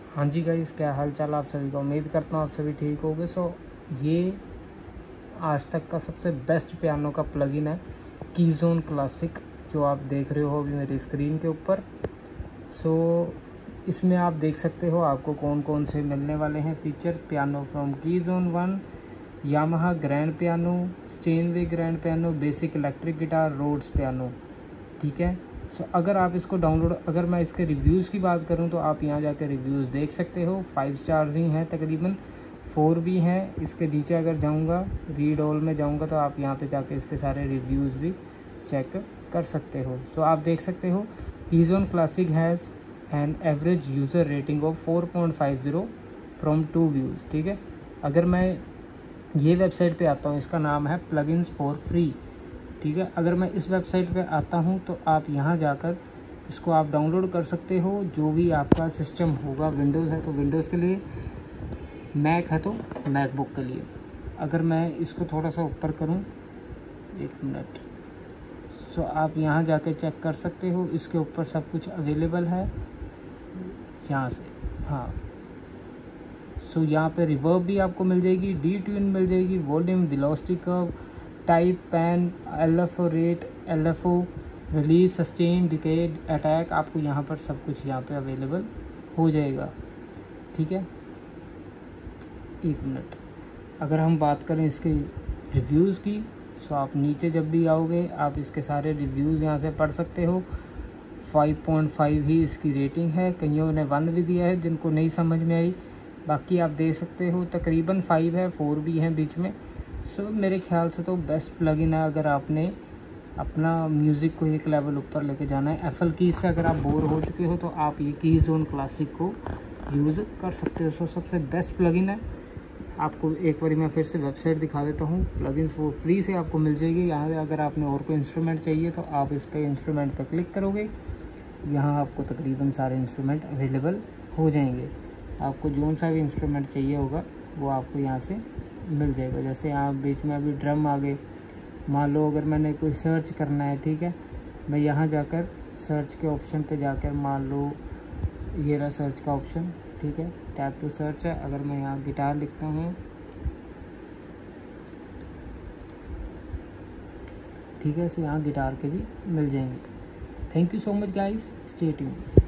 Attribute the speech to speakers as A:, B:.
A: हाँ जी गाइस, क्या हाल चाल आप सभी का। उम्मीद करता हूँ आप सभी ठीक होंगे। ये आज तक का सबसे बेस्ट पियानो का प्लगइन है कीज़ोन क्लासिक, जो आप देख रहे हो अभी मेरी स्क्रीन के ऊपर। इसमें आप देख सकते हो आपको कौन कौन से मिलने वाले हैं feature. Piano from Keyzone 1, Yamaha grand piano, Steinway grand piano, basic electric guitar, Rhodes piano. ठीक है। अगर आप इसको डाउनलोड, अगर मैं इसके रिव्यूज़ की बात करूं तो आप यहां जाकर रिव्यूज़ देख सकते हो। 5 स्टार्स ही हैं, तकरीबन 4 भी हैं। इसके नीचे अगर जाऊंगा, रीड ऑल में जाऊंगा, तो आप यहां पे जाके इसके सारे रिव्यूज़ भी चेक कर सकते हो। आप देख सकते हो Keyzone classic has an average user rating of 4.50 from 2 views. ठीक है। अगर मैं ये वेबसाइट पे आता हूँ, इसका नाम है प्लगइन्स फॉर फ्री। ठीक है। अगर मैं इस वेबसाइट पे आता हूँ तो आप यहाँ जाकर इसको आप डाउनलोड कर सकते हो। जो भी आपका सिस्टम होगा, विंडोज़ है तो विंडोज़ के लिए, मैक है तो मैकबुक के लिए। अगर मैं इसको थोड़ा सा ऊपर करूँ, 1 मिनट, आप यहाँ जाके चेक कर सकते हो। इसके ऊपर सब कुछ अवेलेबल है यहाँ से। हाँ, यहाँ पे रिवर्ब भी आपको मिल जाएगी, डी ट्यून मिल जाएगी, volume, velocity curve, type, pan, LFO rate, LFO, release, sustain, decade, attack, आपको यहाँ पर सब कुछ यहाँ पे अवेलेबल हो जाएगा। ठीक है। 1 मिनट, अगर हम बात करें इसके रिव्यूज़ की, आप नीचे जब भी आओगे आप इसके सारे रिव्यूज़ यहाँ से पढ़ सकते हो। 5.5 ही इसकी रेटिंग है, कईयों ने 1 भी दिया है जिनको नहीं समझ में आई। बाकी आप देख सकते हो तकरीबन 5 है, 4 भी हैं बीच में। मेरे ख्याल से तो बेस्ट प्लगइन है अगर आपने अपना म्यूज़िक को एक लेवल ऊपर लेके जाना है। एफएल कीज से अगर आप बोर हो चुके हो तो आप ये कीज़ोन क्लासिक को यूज़ कर सकते हो। सबसे बेस्ट प्लगइन है। आपको एक बार मैं फिर से वेबसाइट दिखा देता हूँ। प्लगइन्स वो फ्री से आपको मिल जाएगी। यहाँ अगर आपने और कोई इंस्ट्रूमेंट चाहिए तो आप इस पर इंस्ट्रूमेंट पर क्लिक करोगे, यहाँ आपको तकरीबन सारे इंस्ट्रूमेंट अवेलेबल हो जाएंगे। आपको जो सा भी इंस्ट्रूमेंट चाहिए होगा वो आपको यहाँ से मिल जाएगा। जैसे यहाँ बीच में अभी ड्रम आ गए। मान लो अगर मैंने कोई सर्च करना है, ठीक है, मैं यहाँ जाकर सर्च के ऑप्शन पे जाकर, मान लो ये रहा सर्च का ऑप्शन, ठीक है, टैप टू सर्च है। अगर मैं यहाँ गिटार लिखता हूँ, ठीक है, यहाँ गिटार के भी मिल जाएंगे। Thank you so much guys, stay tuned.